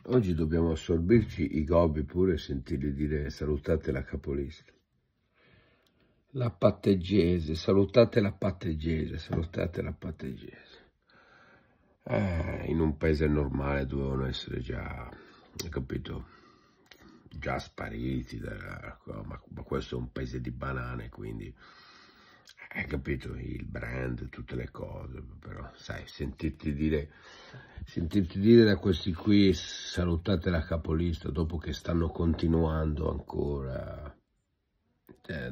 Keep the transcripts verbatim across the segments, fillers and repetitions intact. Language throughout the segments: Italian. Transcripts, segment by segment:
Oggi dobbiamo assorbirci i gobbi pure e sentirli dire salutate la capolista. La pattegese, salutate la pattegese, salutate la pattegese. Eh, in un paese normale dovevano essere già, capito, già spariti, da, ma, ma questo è un paese di banane, quindi, hai capito, il brand, tutte le cose, però, sai, sentirti dire, sentirti dire da questi qui, salutate la capolista, dopo che stanno continuando ancora, eh,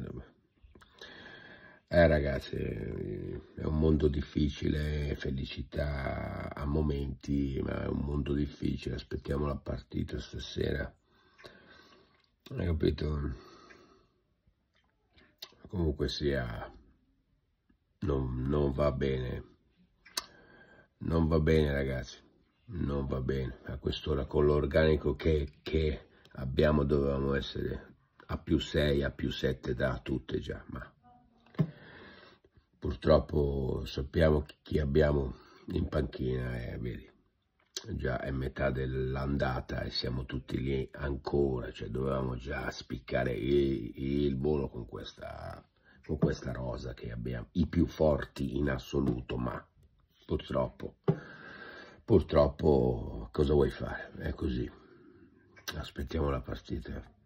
eh ragazzi, è un mondo difficile, felicità a momenti, ma è un mondo difficile, aspettiamo la partita stasera, hai capito? Comunque sia, non, non va bene, non va bene ragazzi, non va bene, a quest'ora con l'organico che, che abbiamo dovevamo essere a più sei, a più sette da tutte già, ma purtroppo sappiamo chi abbiamo in panchina e vedi, già è metà dell'andata e siamo tutti lì ancora, cioè dovevamo già spiccare il, il volo con questa, con questa rosa che abbiamo, i più forti in assoluto, ma purtroppo, purtroppo cosa vuoi fare? È così, aspettiamo la partita.